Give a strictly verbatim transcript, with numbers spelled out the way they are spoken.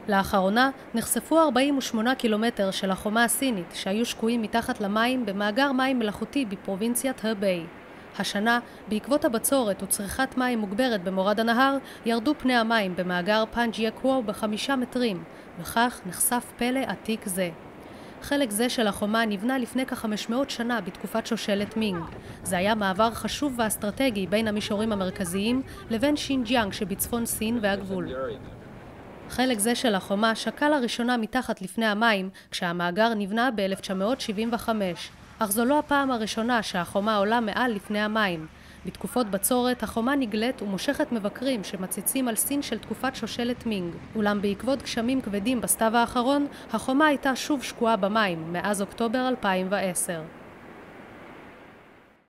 לאחרונה נחשפו ארבעים ושמונה קילומטר של החומה הסינית שהיו שקועים מתחת למים במאגר מים מלאכותי בפרובינציית הרביי. השנה, בעקבות הבצורת וצריכת מים מוגברת במורד הנהר, ירדו פני המים במאגר פנג'יה קוו בחמישה מטרים, וכך נחשף פלא עתיק זה. חלק זה של החומה נבנה לפני כ-חמש מאות שנה בתקופת שושלת מינג. זה היה מעבר חשוב ואסטרטגי בין המישורים המרכזיים לבין שינג'יאנג שבצפון סין והגבול. חלק זה של החומה שקע לראשונה מתחת לפני המים כשהמאגר נבנה ב-אלף תשע מאות שבעים וחמש, אך זו לא הפעם הראשונה שהחומה עולה מעל לפני המים. בתקופות בצורת החומה נגלית ומושכת מבקרים שמציצים על סין של תקופת שושלת מינג. אולם בעקבות גשמים כבדים בסתיו האחרון, החומה הייתה שוב שקועה במים מאז אוקטובר אלפיים ועשר.